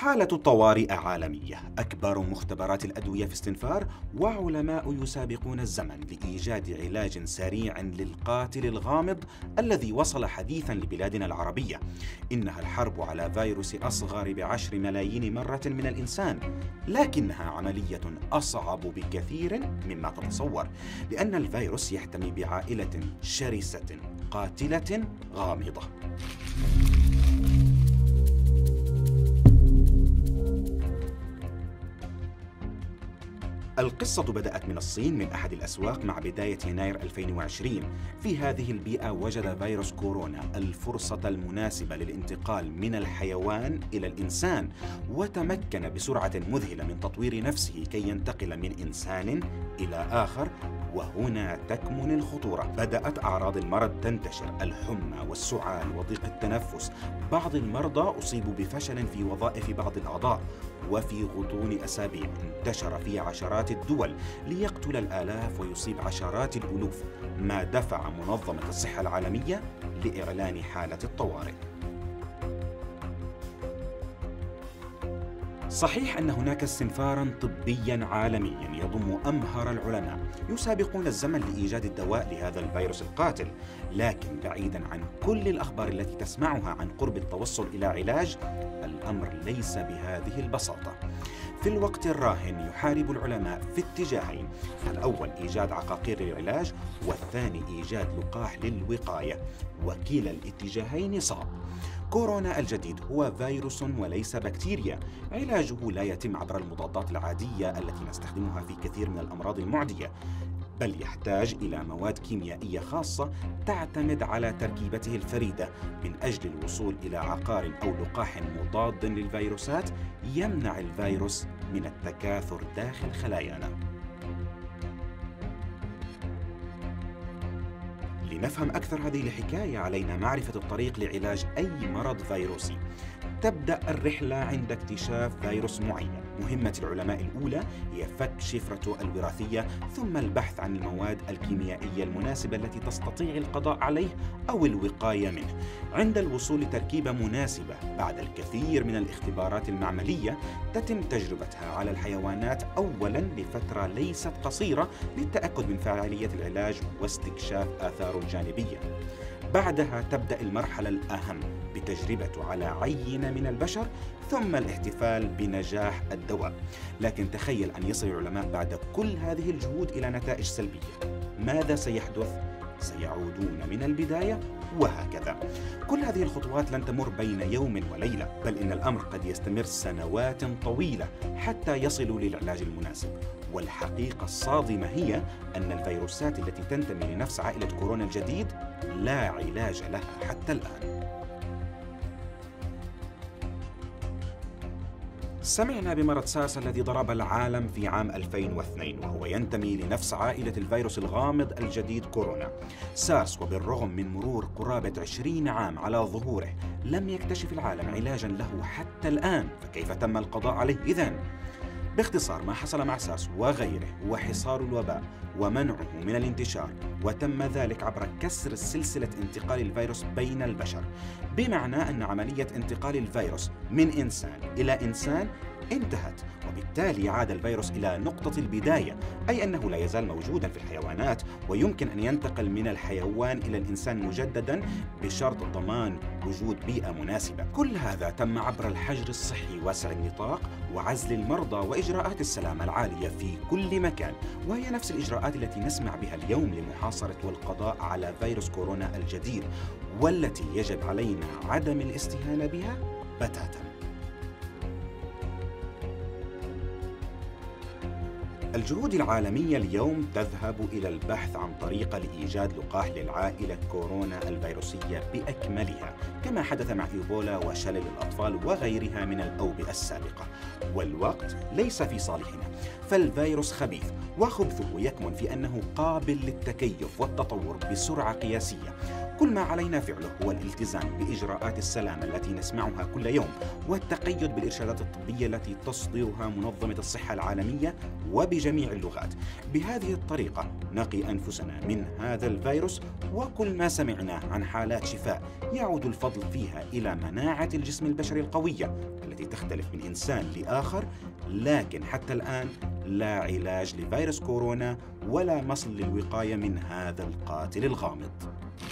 حالة طوارئ عالمية، أكبر مختبرات الأدوية في استنفار، وعلماء يسابقون الزمن لإيجاد علاج سريع للقاتل الغامض الذي وصل حديثا لبلادنا العربية. إنها الحرب على فيروس أصغر ب10 ملايين مرة من الإنسان، لكنها عملية أصعب بكثير مما تتصور، لأن الفيروس يحتمي بعائلة شرسة قاتلة غامضة. القصة بدأت من الصين من أحد الأسواق مع بداية يناير 2020. في هذه البيئة وجد فيروس كورونا الفرصة المناسبة للانتقال من الحيوان إلى الإنسان، وتمكن بسرعة مذهلة من تطوير نفسه كي ينتقل من إنسان إلى آخر. وهنا تكمن الخطورة. بدأت أعراض المرض تنتشر: الحمى والسعال وضيق التنفس. بعض المرضى أصيبوا بفشل في وظائف بعض الأعضاء، وفي غضون أسابيع انتشر في عشرات الدول ليقتل الآلاف ويصيب عشرات الألوف، ما دفع منظمة الصحة العالمية لإعلان حالة الطوارئ. صحيح أن هناك استنفاراً طبياً عالمياً يضم أمهر العلماء يسابقون الزمن لإيجاد الدواء لهذا الفيروس القاتل، لكن بعيداً عن كل الأخبار التي تسمعها عن قرب التوصل إلى علاج، الأمر ليس بهذه البساطة. في الوقت الراهن يحارب العلماء في اتجاهين: الأول إيجاد عقاقير للعلاج، والثاني إيجاد لقاح للوقاية، وكلا الاتجاهين صعب. كورونا الجديد هو فيروس وليس بكتيريا. علاجه لا يتم عبر المضادات العادية التي نستخدمها في كثير من الأمراض المعدية، بل يحتاج إلى مواد كيميائية خاصة تعتمد على تركيبته الفريدة من أجل الوصول إلى عقار أو لقاح مضاد للفيروسات يمنع الفيروس من التكاثر داخل خلايانا. لنفهم أكثر هذه الحكاية علينا معرفة الطريق لعلاج أي مرض فيروسي. تبدأ الرحلة عند اكتشاف فيروس معين. مهمة العلماء الأولى هي فك شفرته الوراثية، ثم البحث عن المواد الكيميائية المناسبة التي تستطيع القضاء عليه أو الوقاية منه. عند الوصول لتركيبة مناسبة، بعد الكثير من الاختبارات المعملية، تتم تجربتها على الحيوانات أولاً لفترة ليست قصيرة للتأكد من فعالية العلاج واستكشاف آثاره الجانبية. بعدها تبدأ المرحلة الأهم بتجربته على عينة من البشر، ثم الاحتفال بنجاح الدواء. لكن تخيل أن يصل العلماء بعد كل هذه الجهود إلى نتائج سلبية. ماذا سيحدث؟ سيعودون من البداية، وهكذا. كل هذه الخطوات لن تمر بين يوم وليلة، بل إن الأمر قد يستمر سنوات طويلة حتى يصلوا للعلاج المناسب. والحقيقة الصادمة هي أن الفيروسات التي تنتمي لنفس عائلة كورونا الجديد لا علاج لها حتى الآن. سمعنا بمرض سارس الذي ضرب العالم في عام 2002، وهو ينتمي لنفس عائلة الفيروس الغامض الجديد كورونا. سارس، وبالرغم من مرور قرابة 20 عام على ظهوره، لم يكتشف العالم علاجا له حتى الآن، فكيف تم القضاء عليه إذن؟ باختصار، ما حصل مع سارس وغيره هو حصار الوباء ومنعه من الانتشار، وتم ذلك عبر كسر سلسلة انتقال الفيروس بين البشر، بمعنى أن عملية انتقال الفيروس من إنسان إلى إنسان انتهت، وبالتالي عاد الفيروس إلى نقطة البداية، أي أنه لا يزال موجودا في الحيوانات، ويمكن أن ينتقل من الحيوان إلى الإنسان مجددا بشرط ضمان وجود بيئة مناسبة. كل هذا تم عبر الحجر الصحي واسع النطاق وعزل المرضى وإجراءات السلامة العالية في كل مكان، وهي نفس الإجراءات التي نسمع بها اليوم لمحاصرة والقضاء على فيروس كورونا الجديد، والتي يجب علينا عدم الاستهانة بها بتاتا. الجهود العالمية اليوم تذهب إلى البحث عن طريقة لإيجاد لقاح للعائلة كورونا الفيروسية بأكملها، كما حدث مع إيبولا وشلل الأطفال وغيرها من الأوبئة السابقة. والوقت ليس في صالحنا، فالفيروس خبيث، وخبثه يكمن في أنه قابل للتكيف والتطور بسرعة قياسية. كل ما علينا فعله هو الالتزام بإجراءات السلامة التي نسمعها كل يوم، والتقيد بالإرشادات الطبية التي تصدرها منظمة الصحة العالمية وبجميع اللغات. بهذه الطريقة نقي أنفسنا من هذا الفيروس، وكل ما سمعناه عن حالات شفاء يعود الفضل فيها إلى مناعة الجسم البشري القوية التي تختلف من إنسان لآخر. لكن حتى الآن لا علاج لفيروس كورونا ولا مصل للوقاية من هذا القاتل الغامض.